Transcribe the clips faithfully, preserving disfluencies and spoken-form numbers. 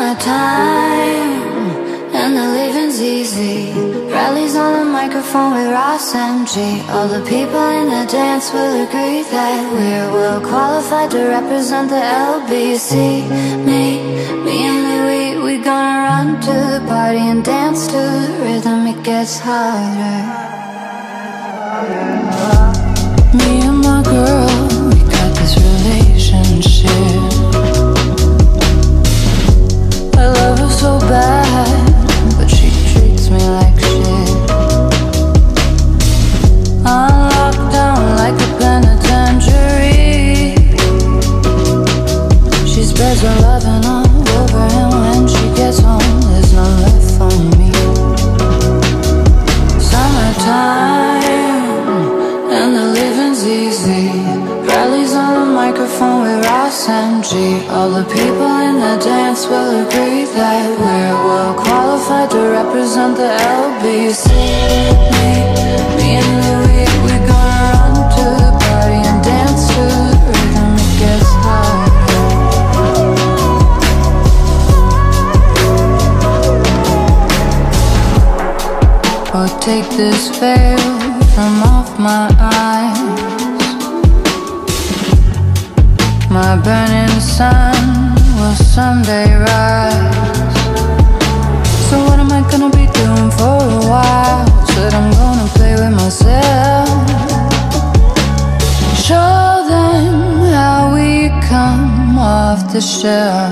Summertime, and the living's easy. Rallies on the microphone with Ross M G. All the people in the dance will agree that we're well qualified to represent the L B C. Me, me and Louis, we gonna run to the party and dance to the rhythm. It gets harder. Me and my girl, we got this relationship. I love her so bad, but she treats me like shit. I'm locked down like a penitentiary. She spreads her loving all over, and when she gets home, there's none left for me. Summertime, and the living's easy. Rallies on the microphone with Ross M G. All the people in the dance will agree that we're well qualified to represent the L B C. Me, me and Louis, we gonna run to the party and dance to the rhythm. It gets harder. Oh, take this veil from off my eyes. My burning sun will someday rise. So what am I gonna be doing for a while? Said I'm gonna play with myself. Show them how we come off the shelf.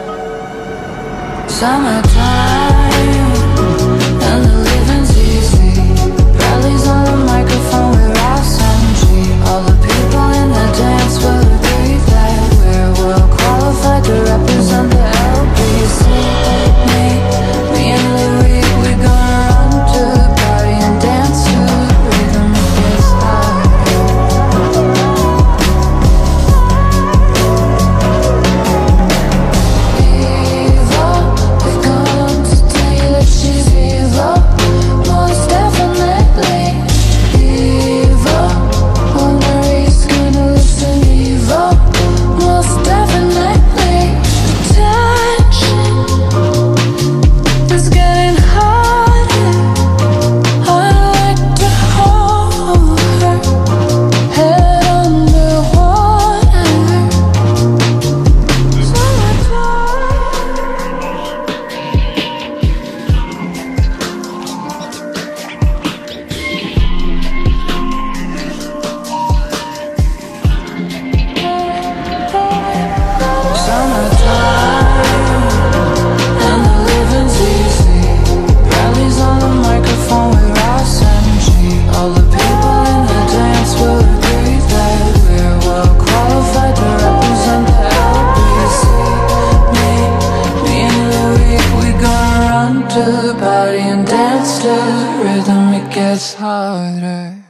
Summertime, and the living's easy. Rallies on the microphone with Ross M G. All the people in the dance will agree that we're well qualified to represent the L B C. Me, me and Louis, we gonna run to the party and dance to the rhythm. It gets harder. Evil, they come to tell you that she's evil. Most definitely evil. Wondering gonna listen evil. Most definitely attention is getting harder. I'd like to hold her head underwater. Summertime, and the living's easy. Rallies on the microphone with Ross M G. All the people in the dance will agree that we're well qualified to represent the L B C. Me, me and Louis, we gonna run to the party and dance to the rhythm. It gets harder.